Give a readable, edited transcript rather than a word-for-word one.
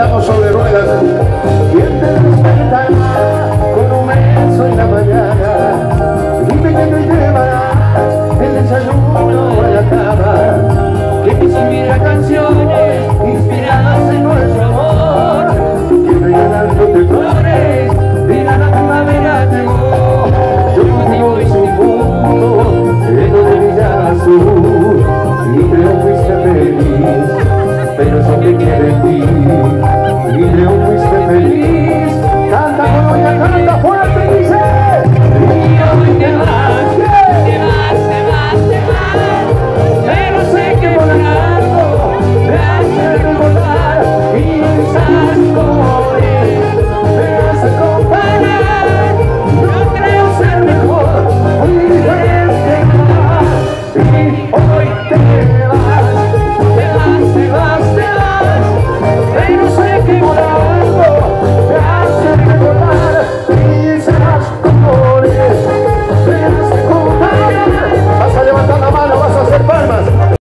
andamos sobre ruedas. ¿Quién te despertará con un beso en la mañana? Dime que me llevarás el desayuno a la cama, que te escribirá canciones